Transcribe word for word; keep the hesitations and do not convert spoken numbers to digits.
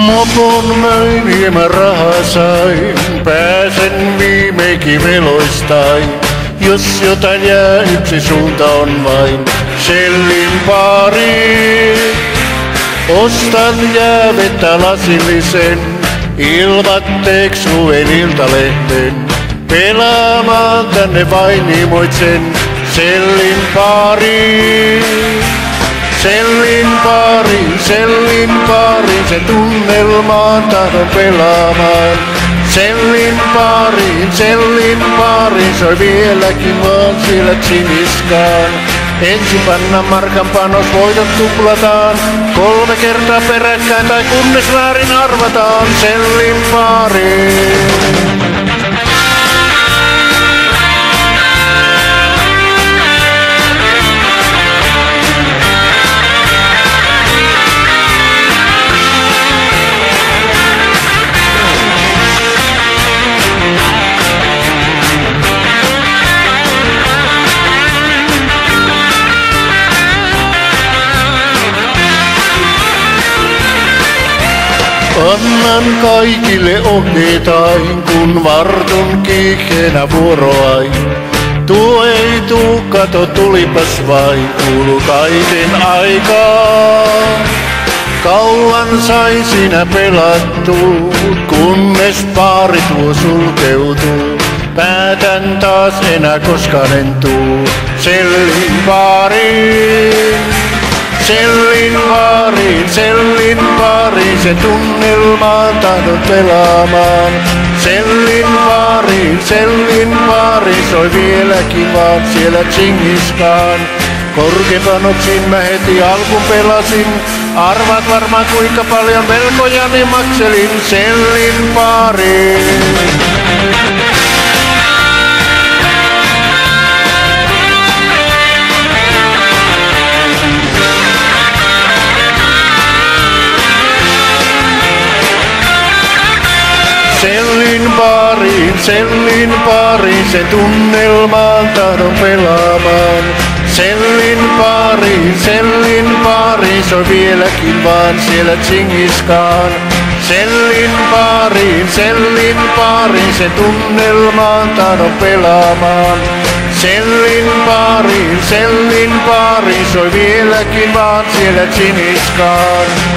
Mopon möin, hieman rahaa sain, pääsen viimeikin veloistain. Jos jotain jää, yksi suunta on vain Shellin pari. Ostan jäävettä lasillisen, ilmatteeks luen iltalehden. Pelaamaan tänne vain imoitsen Shellin pari. Shellin pari, Shellin pari, se tunnelmaan tahdon pelaamaan. Shellin pari, Shellin pari, soi vieläkin vaan siellä Chiniskaan. Ensin panna markan panos, voitot tuplataan. Kolme kertaa peräkkäin tai kunnes väärin arvataan. Shellin pari. Annan kaikille ohjeitain, kun vartun kiihkeänä vuoroain. Tuo ei tuu, kato tulipas vain, kuulu kaiken aikaa. Kauan sai sinä pelattu, kunnes paari tuo sulkeutuu. Päätän taas enää koskaan en tuu, Shellin pari. Shellin pari, Shellin pari, se tunnelmaan tahdon pelaamaan. Shellin pari, Shellin pari, soi vieläkin vaan siellä Chingiskaan. Korkepanoksin mä heti alkuun pelasin, arvaat varmaan kuinka paljon velkojani makselin. Shellin pari. Shellin pari, Shellin pari, se tunnelmaan tahdon pelaamaan. Shellin pari, Shellin pari, soi vieläkin vaan siellä Chingiskaan. Shellin pari, Shellin pari, se tunnelmaan tahdon pelaamaan. Shellin pari, Shellin pari, soi vieläkin vaan siellä Chingiskaan.